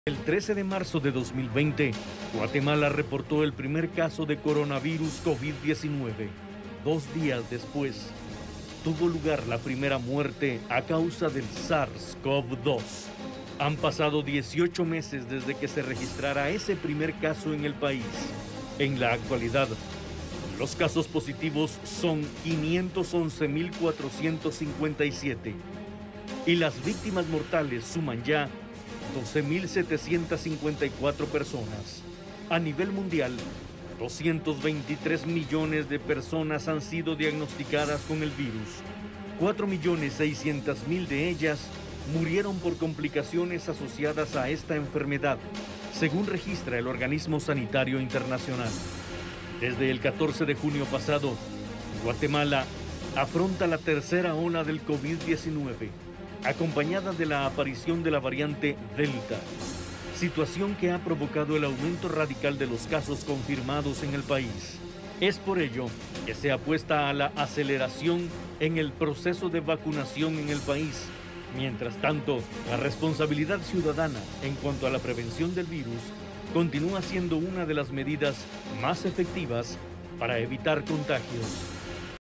El 13 de marzo de 2020, Guatemala reportó el primer caso de coronavirus COVID-19. 2 días después, tuvo lugar la primera muerte a causa del SARS-CoV-2. Han pasado 18 meses desde que se registrara ese primer caso en el país. En la actualidad, los casos positivos son 511.457 y las víctimas mortales suman ya 12.754 personas. A nivel mundial, 223 millones de personas han sido diagnosticadas con el virus. 4.600.000 de ellas murieron por complicaciones asociadas a esta enfermedad, según registra el Organismo Sanitario Internacional. Desde el 14 de junio pasado, Guatemala afronta la tercera ola del COVID-19, acompañada de la aparición de la variante Delta, situación que ha provocado el aumento radical de los casos confirmados en el país. Es por ello que se apuesta a la aceleración en el proceso de vacunación en el país. Mientras tanto, la responsabilidad ciudadana en cuanto a la prevención del virus continúa siendo una de las medidas más efectivas para evitar contagios.